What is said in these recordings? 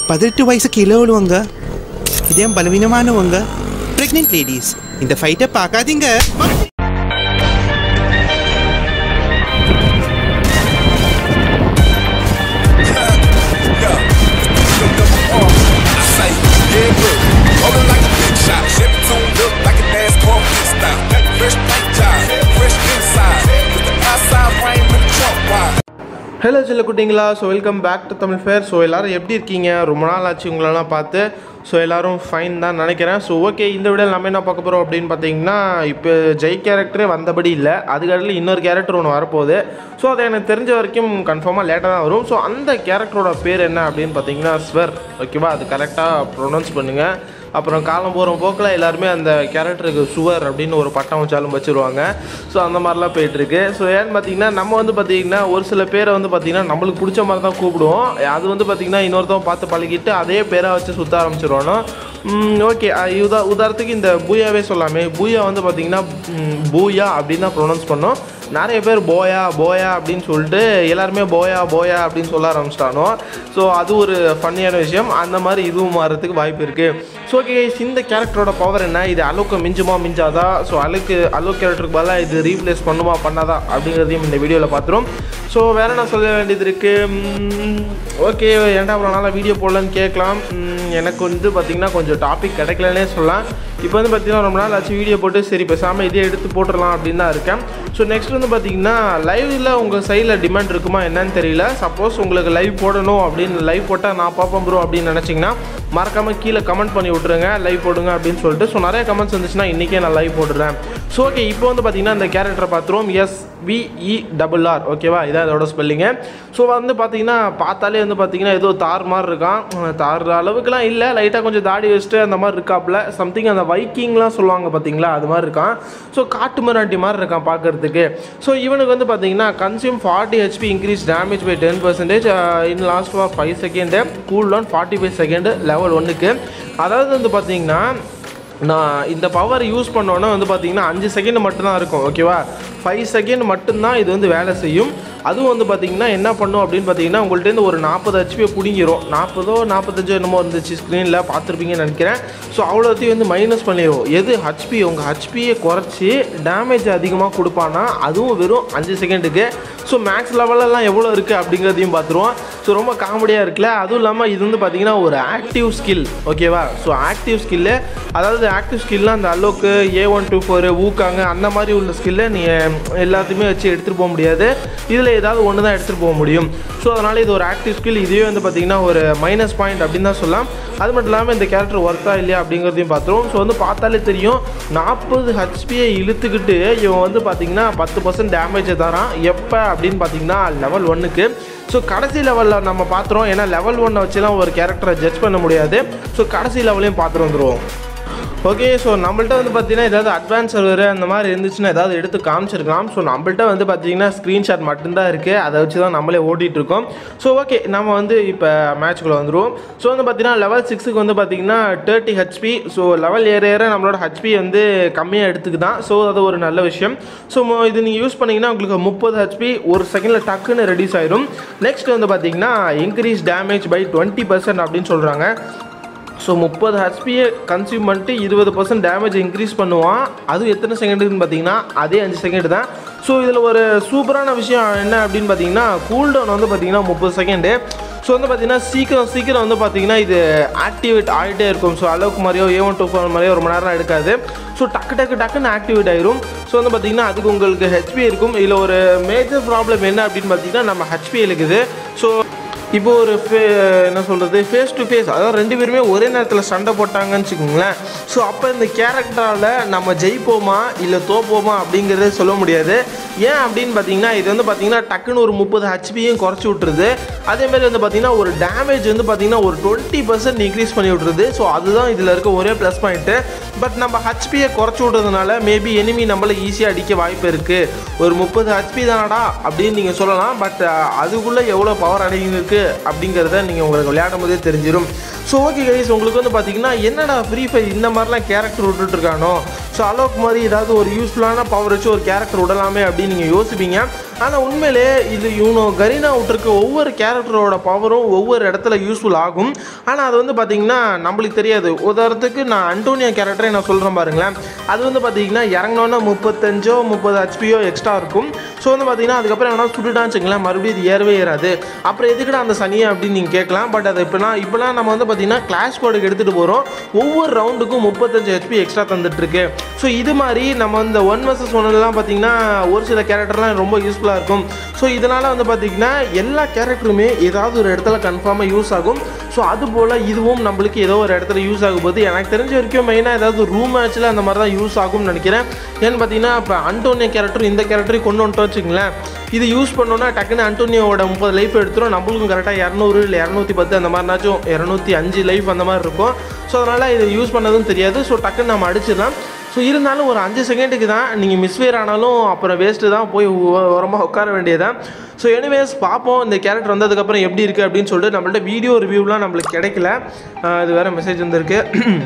18 வயசு கீழே உள்ளவங்க, இதயம் பலவீனமானவங்க, பிரெக்னென்ட் லேடிஸ் இந்த ஃபைட்டை பார்க்காதீங்க. ஹலோ சில குட்டிங்களா. So welcome back to Tamilfire. So எல்லோரும் எப்படி இருக்கீங்க? ரொம்ப நாள் ஆச்சு உங்களெல்லாம் பார்த்து. ஸோ எல்லோரும் ஃபைன் தான் நினைக்கிறேன். ஸோ ஓகே, இந்த வீடியோவில் நம்ம என்ன பார்க்க போகிறோம் அப்படின்னு பார்த்தீங்கன்னா, இப்போ ஜெய் கேரக்டரே வந்தபடி இல்லை, அதுக்கடையில் இன்னொரு கேரக்டர் ஒன்று வரப்போகுது. ஸோ அது எனக்கு தெரிஞ்ச வரைக்கும் கன்ஃபார்மாக லேட்டாக தான் வரும். ஸோ அந்த கேரக்டரோட பேர் என்ன அப்படின்னு பார்த்தீங்கன்னா ஸ்வர். ஓகேவா, அது கரெக்டாக ப்ரொனவுன்ஸ் பண்ணுங்கள். அப்புறம் காலம் போகிற போக்கில் எல்லாருமே அந்த கேரக்டருக்கு சுவர் அப்படின்னு ஒரு பட்டம் வச்சாலும் வச்சுருவாங்க. ஸோ அந்த மாதிரிலாம் போயிட்டுருக்கு. ஸோ ஏன்னு பார்த்தீங்கன்னா, நம்ம வந்து பார்த்திங்கன்னா ஒரு சில பேரை வந்து பார்த்திங்கன்னா நம்மளுக்கு பிடிச்ச மாதிரி தான் கூப்பிடுவோம். அது வந்து பார்த்திங்கன்னா இன்னொருத்தவங்க பார்த்து பழகிட்டு அதே பேரை வச்சு சுற்ற ஆரம்பிச்சிருவானோ. ஓகே, உதாரணத்துக்கு இந்த பூயாவே சொல்லாமே. பூயா வந்து பார்த்திங்கன்னா பூயா அப்படின்னு தான் ப்ரொனவுன்ஸ் பண்ணோம். நிறைய பேர் போயா போயா அப்படின்னு சொல்லிட்டு எல்லாருமே போயா போயா அப்படின்னு சொல்ல ஆரம்பிச்சிட்டானோ. ஸோ அது ஒரு ஃபன்னியான விஷயம். அந்த மாதிரி இதுவும் மாறதுக்கு வாய்ப்பு இருக்குது. ஸோ ஓகே, இந்த கேரக்டரோட பவர் என்ன, இது அலோக்கை மிஞ்சுமா மிஞ்சாதா, ஸோ அலோக் கேரக்டருக்கு பதிலாக இது ரீப்ளேஸ் பண்ணுமா பண்ணாதா அப்படிங்கிறதையும் இந்த வீடியோவில் பார்த்துரும். ஸோ வேறு என்ன சொல்ல வேண்டியது இருக்குது? ஓகே, ஏன்டா அவ்வளோ நாளாக வீடியோ போடலன்னு கேட்கலாம். எனக்கு வந்து பார்த்திங்கன்னா கொஞ்சம் டாபிக் கிடைக்கலன்னே சொல்லலாம். இப்போ வந்து பார்த்திங்கன்னா ரொம்ப நாள் ஆச்சு வீடியோ போட்டு, சரி பேசாமல் இதே எடுத்து போட்டுடலாம் அப்படின்னு தான் இருக்கேன். ஸோ நெக்ஸ்ட் வந்து பார்த்திங்கன்னா லைவில் உங்கள் சைடில் டிமாண்ட் இருக்குமா என்னன்னு தெரியல. சப்போஸ் உங்களுக்கு லைவ் போடணும் அப்படின்னு, லைவ் போட்டால் நான் பார்ப்பேன் ப்ரோ அப்படின்னு நினச்சிங்கன்னா மறக்காமல் கீழே கமெண்ட் பண்ணி விட்ருங்க, லைவ் போடுங்க அப்படின்னு சொல்லிட்டு. ஸோ நிறைய கமெண்ட்ஸ் வந்துச்சுன்னா இன்றைக்கே நான் லைவ் போடுறேன். ஸோ ஓகே, இப்போ வந்து பார்த்திங்கன்னா இந்த கேரக்டரை பார்த்துருவோம். SVERR. ஓகேவா, இதான் இதோட ஸ்பெல்லிங்க. ஸோ வந்து பார்த்திங்கன்னா பார்த்தாலே வந்து பார்த்திங்கன்னா ஏதோ தார் மாதிரி இருக்கான். தார் அளவுக்குலாம் இல்லை, லைட்டாக கொஞ்சம் தாடி வச்சுட்டு அந்த மாதிரி இருக்காப்புல. சம்திங் அந்த வைக்கிங்லாம் சொல்லுவாங்க பார்த்தீங்களா, அது மாதிரி இருக்கான். ஸோ காட்டு மிராண்டி மாதிரி இருக்கான் பார்க்குறதுக்கு. ஸோ இவனுக்கு வந்து பார்த்திங்கன்னா consume 40 HP increase damage by 10% in last for 5 second, cool down 45 second level 1க்கு. அதாவது வந்து பார்த்திங்கன்னா நான் இந்த பவர் யூஸ் பண்ணோன்னே வந்து பார்த்திங்கன்னா 5 செகண்ட் மட்டும்தான் இருக்கும். ஓகேவா, 5 செகண்ட் மட்டும்தான் இது வந்து வேலை செய்யும். அதுவும் வந்து பார்த்திங்கன்னா என்ன பண்ணும் அப்படின்னு பார்த்தீங்கன்னா, உங்கள்கிட்ட ஒரு 40 HP பிடிங்கிரும். 40 45 என்னமோ இருந்துச்சு, ஸ்க்ரீனில் பார்த்துருப்பீங்கன்னு நினைக்கிறேன். ஸோ அவ்வளோத்தையும் வந்து மைனஸ் பண்ணிடுவோம். எது HP, உங்கள் HPயை குறைச்சி டேமேஜ் அதிகமாக கொடுப்பானா, அதுவும் வெறும் 5 செகண்டுக்கு. ஸோ மேக்ஸ் லெவலெல்லாம் எவ்வளோ இருக்குது அப்படிங்கிறதையும் பார்த்துருவோம். ஸோ ரொம்ப காமெடியாக இருக்குல்ல. அதுவும் இல்லாமல் இது வந்து பார்த்திங்கன்னா ஒரு ஆக்டிவ் ஸ்கில். ஓகேவா, ஸோ ஆக்டிவ் ஸ்கில்லு, அதாவது ஆக்டிவ் ஸ்கில்லாம் அந்த அலோக்கு, A124, ஊக்காங்க அந்த மாதிரி உள்ள ஸ்கில்லை நீங்கள் எல்லாத்தையுமே வச்சு எடுத்துகிட்டு போக முடியாது. இதில் ஏதாவது ஒன்று தான் எடுத்துகிட்டு போக முடியும். ஸோ அதனால் இது ஒரு ஆக்டிவ் ஸ்கில். இதுவே வந்து பார்த்திங்கன்னா ஒரு மைனஸ் பாயிண்ட் அப்படின்னு தான் சொல்லலாம். அது மட்டும் இல்லாமல் இந்த கேரக்டர் ஒர்த்தா இல்லையா அப்படிங்கிறதையும் பார்த்துருவோம். ஸோ வந்து பார்த்தாலே தெரியும், 40 HPயை இழுத்துக்கிட்டு இவன் வந்து பார்த்திங்கன்னா 10% டேமேஜை தரான். எப்போ அப்படின்னு பார்த்திங்கன்னா லெவல் 1க்கு. ஸோ கடைசி லெவலில் நம்ம பார்த்துருவோம். ஏன்னா லெவல் 1 வச்சுலாம் ஒரு கேரக்டரை ஜட்ஜ் பண்ண முடியாது. ஸோ கடைசி லெவலையும் பார்த்துட்டு வந்துடுவோம். ஓகே, ஸோ நம்மள்ட்ட வந்து பார்த்திங்கன்னா ஏதாவது அட்வான்ஸ் சர்வர் அந்த மாதிரி இருந்துச்சுன்னா ஏதாவது எடுத்து காமிச்சிருக்கலாம். ஸோ நம்மள்ட்ட வந்து பார்த்திங்கன்னா ஸ்க்ரீன்ஷாட் மட்டும்தான் இருக்குது, அதை வச்சு தான் நம்மளே ஓட்டிகிட்ருக்கோம். ஸோ ஓகே, நம்ம வந்து இப்போ மேட்ச்குள்ளே வந்துடுவோம். ஸோ வந்து பார்த்திங்கன்னா லெவல் 6க்கு வந்து பார்த்திங்கன்னா 30 HP. ஸோ லெவல் ஏற நம்மளோட HP வந்து கம்மியாக எடுத்துக்குதான். ஸோ அது ஒரு நல்ல விஷயம். ஸோ இது நீங்கள் யூஸ் பண்ணிங்கன்னா உங்களுக்கு 30 HP ஒரு செகண்டில் டக்குன்னு ரெடியூஸ் ஆயிடும். நெக்ஸ்ட் வந்து பார்த்திங்கன்னா இன்க்ரீஸ் டேமேஜ் பை 20% அப்படின்னு சொல்கிறாங்க. ஸோ 30 HPயை கன்சியூம் பண்ணிட்டு 20% டேமேஜ் இன்க்ரீஸ் பண்ணுவான். அது எத்தனை செகண்டுன்னு பார்த்தீங்கன்னா அதே 5 செகண்ட் தான். ஸோ இதில் ஒரு சூப்பரான விஷயம் என்ன அப்படின்னு பார்த்தீங்கன்னா, கூல்டவுன் வந்து பார்த்திங்கன்னா 30 செகண்டு. ஸோ வந்து பார்த்திங்கன்னா சீக்கிரம் வந்து பார்த்திங்கன்னா இது ஆக்டிவேட் ஆகிட்டே இருக்கும். ஸோ அளவுக்கு மாதிரியோ A124 மாதிரியோ ரொம்ப நேரம் எடுக்காது. ஸோ டக்குன்னு ஆக்டிவேட் ஆகிரும். ஸோ வந்து பார்த்திங்கன்னா அதுக்கு உங்களுக்கு HP இருக்கும். இதில் ஒரு மேஜர் ப்ராப்ளம் என்ன அப்படின்னு பார்த்திங்கன்னா, நம்ம HP இருக்குது. ஸோ இப்போ ஒரு என்ன சொல்கிறது, ஃபேஸ் டு ஃபேஸ், அதாவது 2 பேருமே ஒரே நேரத்தில் சண்டை போட்டாங்கன்னு வச்சுக்கோங்களேன். ஸோ அப்போ இந்த கேரக்டரால் நம்ம ஜெயிப்போமா இல்லை தோப்போமா அப்படிங்கிறத சொல்ல முடியாது. ஏன் அப்படின்னு பார்த்தீங்கன்னா, இது வந்து பார்த்திங்கன்னா டக்குன்னு ஒரு 30 HPயும் குறைச்சி விட்டுருது. அதேமாதிரி வந்து பார்த்திங்கன்னா ஒரு டேமேஜ் வந்து பார்த்திங்கன்னா ஒரு 20% இன்க்ரீஸ் பண்ணி விட்ருது. ஸோ அதுதான் இதில் இருக்க ஒரே ப்ளஸ் பாயிண்ட்டு. பட் நம்ம HPயை குறைச்சி விட்றதுனால மேபி எனிமி நம்மளை ஈஸியாக அடிக்க வாய்ப்பு இருக்குது. ஒரு 30 HP தானடா அப்படின்னு நீங்கள் சொல்லலாம். பட் அதுக்குள்ளே எவ்வளோ பவர் அடங்கியிருக்கு அப்படிங்கிறத நீங்கள் உங்களுக்கு விளையாடும் போதே தெரிஞ்சிடும். ஸோ ஓகே கைஸ், உங்களுக்கு வந்து பார்த்தீங்கன்னா என்னடா ஃப்ரீ ஃபயர் இந்த மாதிரிலாம் கேரக்டர் விட்டுட்ருக்கானோ, ஸோ அலோக் மாதிரி ஏதாவது ஒரு யூஸ்ஃபுல்லான பவர் வச்சு ஒரு கேரக்டர் விடலாமே அப்படின்னு நீங்கள் யோசிப்பீங்க. ஆனால் உண்மையிலே இது கரீனா விட்டுருக்க ஒவ்வொரு கேரக்டரோட பவரும் ஒவ்வொரு இடத்துல யூஸ்ஃபுல் ஆகும். ஆனால் அது வந்து பார்த்திங்கன்னா நம்மளுக்கு தெரியாது. உதாரணத்துக்கு நான் அண்டோனியா கேரக்டரை நான் சொல்கிறேன் பாருங்களேன். அது வந்து பார்த்திங்கன்னா இறங்கினோன்னா 30 ஹெச்பியோ எக்ஸ்ட்ரா இருக்கும். ஸோ வந்து பார்த்திங்கன்னா அதுக்கப்புறம் எவனா சுட்டுட்டான்னு வச்சுங்களேன், மறுபடியும் இது ஏறவே ஏறாது. அப்புறம் எதுக்குடா அந்த சனியை அப்படின்னு நீங்கள் கேட்கலாம். பட் அது இப்போலாம் நம்ம வந்து பார்த்திங்கன்னா கிளாஷ் கோடுக்கு எடுத்துகிட்டு போகிறோம். ஒவ்வொரு ரவுண்டுக்கும் 35 ஹெச்பி எக்ஸ்ட்ரா தந்துட்டுருக்கு. ஸோ இது மாதிரி நம்ம இந்த 1 vs 1 பார்த்திங்கன்னா ஒரு சில கேரக்டர்லாம் ரொம்ப யூஸ்ஃபுல்லாக இருக்கும். ஸோ இதனால் வந்து பார்த்திங்கன்னா எல்லா கேரக்டருமே ஏதாவது ஒரு இடத்துல கன்ஃபார்மாக யூஸ் ஆகும். ஸோ அதுபோல் இதுவும் நம்மளுக்கு ஏதோ ஒரு இடத்துல யூஸ் ஆகும் போது எனக்கு தெரிஞ்ச வரைக்கும் மெயினாக ஏதாவது ரூம் மேட்ச்சில் அந்த மாதிரி தான் யூஸ் ஆகும்னு நினைக்கிறேன். ஏன்னு பார்த்தீங்கன்னா இப்போ அண்டோனியா கேரக்டர் இந்த கேரக்டரையும் கொண்டு வந்துட்டோம் வச்சுங்களேன், இது யூஸ் பண்ணோன்னா டக்குன்னு அண்டோனியோட 30 லைஃப் எடுத்துரும். நம்மளுக்கும் கரெக்டாக 200 இல்லை 210 அந்த மாதிரினாச்சும் 205 லைஃப் அந்த மாதிரி இருக்கும். ஸோ அதனால் இது யூஸ் பண்ணதும் தெரியாது. ஸோ டக்குன்னு நம்ம அடிச்சிடலாம். ஸோ இருந்தாலும் ஒரு 5 செகண்டுக்கு தான் நீங்கள் மிஸ்ஃபயர் ஆனாலும் அப்புறம் வேஸ்ட்டு தான், போய் ஓரமாக உட்கார வேண்டியதான். ஸோ எனிவேஸ் பார்ப்போம் இந்த கேரக்டர் வந்ததுக்கப்புறம் எப்படி இருக்குது அப்படின்னு சொல்லிட்டு. நம்மள்ட்ட வீடியோ ரிவ்யூலாம் நம்மளுக்கு கிடைக்கல, இது வேறு மெசேஜ் வந்திருக்கு.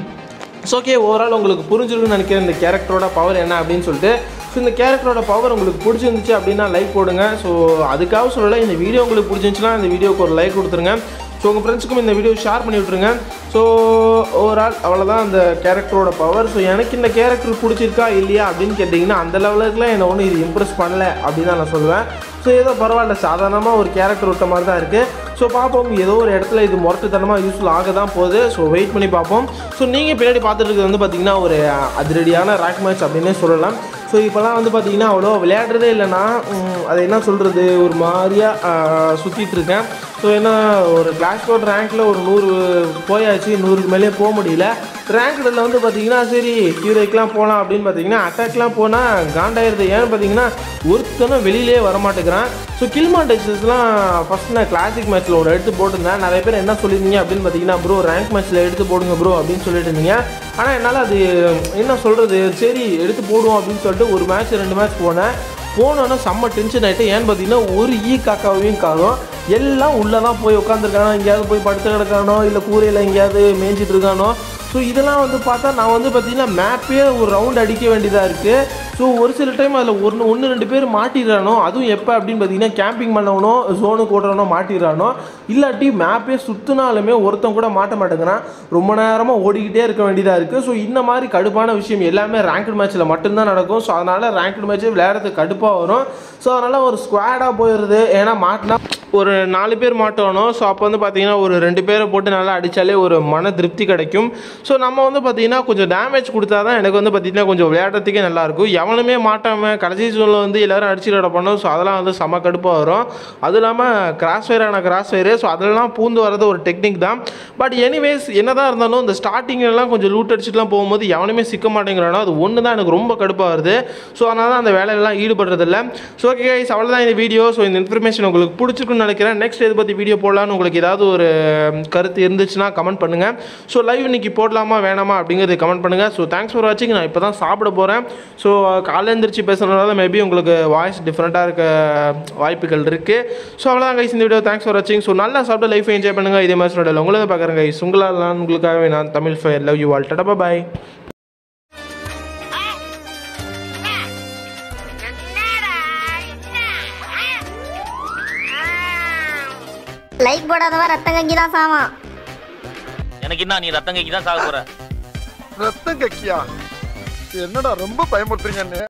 ஸோ ஓகே, ஓவரால் உங்களுக்கு புரிஞ்சிருக்குன்னு நினைக்கிறேன் இந்த கேரக்டரோட பவர் என்ன அப்படின்னு சொல்லிட்டு. ஸோ இந்த கேரக்டரோட பவர் உங்களுக்கு பிடிச்சிருந்துச்சு அப்படின்னா லைக் போடுங்க. ஸோ அதுக்காக சொல்லலை, இந்த வீடியோ உங்களுக்கு பிடிச்சிருந்துச்சுன்னா இந்த வீடியோக்கு ஒரு லைக் கொடுத்துருங்க. ஸோ உங்கள் ஃப்ரெண்ட்ஸுக்கும் இந்த வீடியோ ஷேர் பண்ணி விட்ருங்க. ஸோ ஓவரால் அவ்வளோதான் அந்த கேரக்டரோட பவர். ஸோ எனக்கு இந்த கேரக்டர் பிடிச்சிருக்கா இல்லையா அப்படின்னு கேட்டிங்கன்னா அந்த லெவலுக்குலாம் என்னை ஒன்றும் இது இம்ப்ரெஸ் பண்ணலை அப்படின்னு தான் நான் சொல்லுவேன். ஸோ ஏதோ பரவாயில்ல, சாதாரணமாக ஒரு கேரக்டர் விட்ட மாதிரி தான் இருக்குது. ஸோ பார்ப்போம், ஏதோ ஒரு இடத்துல இது முரட்டுத்தனமாக யூஸ்ஃபுல் ஆக தான் போகுது. ஸோ வெயிட் பண்ணி பார்ப்போம். ஸோ நீங்கள் பின்னாடி பார்த்துட்டு இருக்கிறது வந்து பார்த்திங்கன்னா ஒரு அதிரடியான ரேங்க் மேட்ச் அப்படின்னே சொல்லலாம். ஸோ இப்போலாம் வந்து பார்த்திங்கன்னா அவ்வளோ விளையாடுறதே இல்லைன்னா அதை என்ன சொல்கிறது, ஒரு மாதிரியாக சுற்றிட்டுருக்கேன். ஸோ ஏன்னா ஒரு கிளாஸ் கோட் ரேங்க்கில் ஒரு 100 போயாச்சு, 100க்கு மேலே போக முடியல. ரேங்க்டில் வந்து பார்த்திங்கன்னா சரி ஹீரோய்க்கெலாம் போகலாம் அப்படின்னு பார்த்திங்கன்னா அட்டாக்லாம் போனால் காண்டாயிருது. ஏன்னு பார்த்தீங்கன்னா ஒருத்தனும் வெளியிலே வரமாட்டேங்கிறான். ஸோ கில்மாண்டெக்ஸஸ்லாம் ஃபஸ்ட் நான் கிளாசிக் மேட்ச்சில் ஒரு எடுத்து போட்டிருந்தேன். நிறைய பேர் என்ன சொல்லியிருந்தீங்க அப்படின்னு பார்த்தீங்கன்னா ப்ரோ ரேங்க் மேட்ச்சில் எடுத்து போடுங்க ப்ரோ அப்படின்னு சொல்லிட்டு இருந்தீங்க. ஆனால் என்னால் அது என்ன சொல்கிறது, சரி எடுத்து போடுவோம் அப்படின்னு சொல்லிட்டு ஒரு மேட்ச் 2 மேட்ச் போனோன்னா செம்ம டென்ஷன் ஆகிட்டு. ஏன்னு பார்த்தீங்கன்னா ஒரு காக்காவையும் காணும், எல்லாம் உள்ளே தான் போய் உட்காந்துருக்கானோ, எங்கேயாவது போய் படுத்து கிடக்கானோ, இல்லை கூரையில் எங்கேயாவது மேய்ஞ்சிட்டு இருக்கானோ. ஸோ இதெல்லாம் வந்து பார்த்தா நான் வந்து பார்த்திங்கன்னா மேப்பே ஒரு ரவுண்ட் அடிக்க வேண்டியதாக இருக்குது. ஸோ ஒரு சில டைம் அதில் 1-2 பேர் மாட்டிடுறானோ, அதுவும் எப்போ அப்படின்னு பார்த்தீங்கன்னா கேம்பிங் பண்ணவனோ ஜோனுக்கு ஓடுறவனோ மாட்டிடுறானோ, இல்லாட்டி மேப்பே சுற்றினாலுமே ஒருத்தன் கூட மாட்ட மாட்டேங்கிறான். ரொம்ப நேரமாக ஓடிக்கிட்டே இருக்க வேண்டியதாக இருக்குது. ஸோ இந்த மாதிரி கடுப்பான விஷயம் எல்லாமே ரேங்க்டு மேட்ச்சில் மட்டும்தான் நடக்கும். ஸோ அதனால் ரேங்க்டு மேட்ச்சே விளையாடுறதுக்கு கடுப்பாக வரும். ஸோ அதனால் ஒரு ஸ்குவாடாக போயிடுது. ஏன்னா மாட்டினா ஒரு 4 பேர் மாட்டணும். ஸோ அப்போ வந்து பார்த்திங்கன்னா ஒரு 2 பேரை போட்டு நல்லா அடித்தாலே ஒரு மன திருப்தி கிடைக்கும். ஸோ நம்ம வந்து பார்த்திங்கன்னா கொஞ்சம் டேமேஜ் கொடுத்தா தான் எனக்கு வந்து பார்த்திங்கன்னா கொஞ்சம் விளையாடுறதுக்கே நல்லாயிருக்கும். எவனுமே மாட்டாமல் கடைசி ஜோனில் வந்து எல்லோரும் அடிச்சுட்டு கிடப்பணும். ஸோ அதெல்லாம் வந்து செம கடுப்பாக வரும். அதுவும் இல்லாமல் கிராஸ் ஃபயரு. ஸோ அதெல்லாம் பூந்து வர்றது ஒரு டெக்னிக் தான். பட் எனிவேஸ் என்ன தான் இருந்தாலும் இந்த ஸ்டார்டிங்லாம் கொஞ்சம் லூட் அடிச்சுட்டுலாம் போகும்போது எவனுமே சிக்க மாட்டேங்கிறானோ அது ஒன்று தான் எனக்கு ரொம்ப கடுப்பாக வருது. ஸோ அதனால தான் அந்த வேலையெல்லாம் ஈடுபடுறதில்ல. ஸோ ஓகே கைஸ், அவ்வளோதான் இந்த வீடியோ. ஸோ இந்த இன்ஃபர்மேஷன் உங்களுக்கு பிடிச்சிருக்குன்னு நினைக்கிறேன். நெக்ஸ்ட் இதை பற்றி வீடியோ போடலான்னு உங்களுக்கு ஏதாவது ஒரு கருத்து இருந்துச்சுன்னா கமெண்ட் பண்ணுங்கள். ஸோ லைவ் இன்னைக்கு போடலாமா வேணாமா அப்படிங்கிறது கமெண்ட் பண்ணுங்கள். ஸோ தேங்க்ஸ் ஃபார் வாட்சிங். நான் இப்போ தான் சாப்பிட போகிறேன். ஸோ காலையில் எழுந்திரிச்சு பேசுகிறதுனால மேபி உங்களுக்கு வாய்ஸ் டிஃப்ரெண்ட்டாக இருக்க வாய்ப்புகள் இருக்குது. ஸோ அவ்வளோதான் கைஸ் இந்த வீடியோ. தேங்க்ஸ் ஃபார் வாட்சிங். ஸோ நல்லா சாப்பிட்டு லைஃப் என்ஜாய் பண்ணுங்கள். இதே மாதிரி சொல்லிடல உங்களை தான் பார்க்குறேன் கைஸ். உங்களுக்காகவே நான் Tamilfire. Love you all. Tata bye. Like போடாதவன் ரத்தம் கக்கி தான் சாவான். எனக்கு என்ன, நீ ரத்தம் கக்கி தான் சாக போற. ரத்தம் கக்கியா? என்னடா ரொம்ப பயமுறுத்துறீங்கன்னு